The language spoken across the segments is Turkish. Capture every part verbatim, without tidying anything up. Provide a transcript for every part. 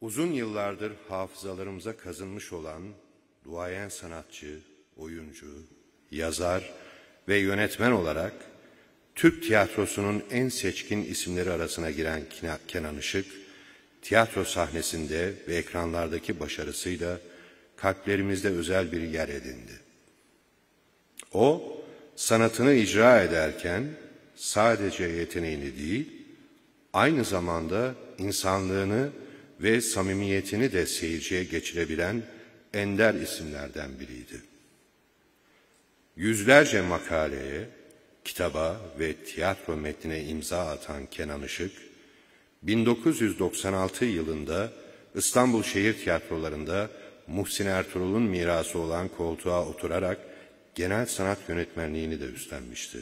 Uzun yıllardır hafızalarımıza kazınmış olan duayen sanatçı, oyuncu, yazar ve yönetmen olarak Türk tiyatrosunun en seçkin isimleri arasına giren Kenan Işık, tiyatro sahnesinde ve ekranlardaki başarısıyla kalplerimizde özel bir yer edindi. O, sanatını icra ederken sadece yeteneğini değil, aynı zamanda insanlığını ve samimiyetini de seyirciye geçirebilen ender isimlerden biriydi. Yüzlerce makaleye, kitaba ve tiyatro metnine imza atan Kenan Işık, bin dokuz yüz doksan altı yılında İstanbul Şehir Tiyatroları'nda Muhsin Ertuğrul'un mirası olan koltuğa oturarak genel sanat yönetmenliğini de üstlenmişti.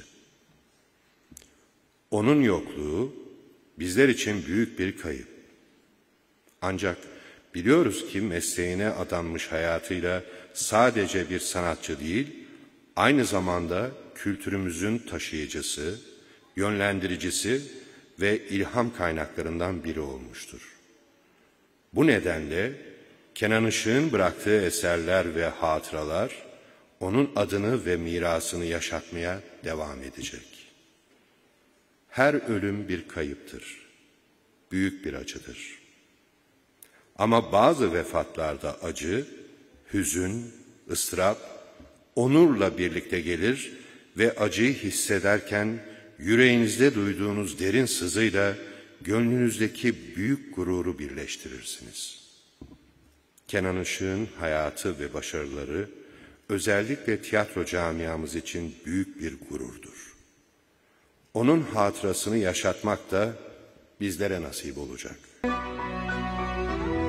Onun yokluğu bizler için büyük bir kayıp. Ancak biliyoruz ki mesleğine adanmış hayatıyla sadece bir sanatçı değil, aynı zamanda kültürümüzün taşıyıcısı, yönlendiricisi ve ilham kaynaklarından biri olmuştur. Bu nedenle Kenan Işık'ın bıraktığı eserler ve hatıralar, onun adını ve mirasını yaşatmaya devam edecek. Her ölüm bir kayıptır, büyük bir acıdır. Ama bazı vefatlarda acı, hüzün, ıstırap, onurla birlikte gelir ve acıyı hissederken yüreğinizde duyduğunuz derin sızıyla gönlünüzdeki büyük gururu birleştirirsiniz. Kenan Işık'ın hayatı ve başarıları özellikle tiyatro camiamız için büyük bir gururdur. Onun hatırasını yaşatmak da bizlere nasip olacak.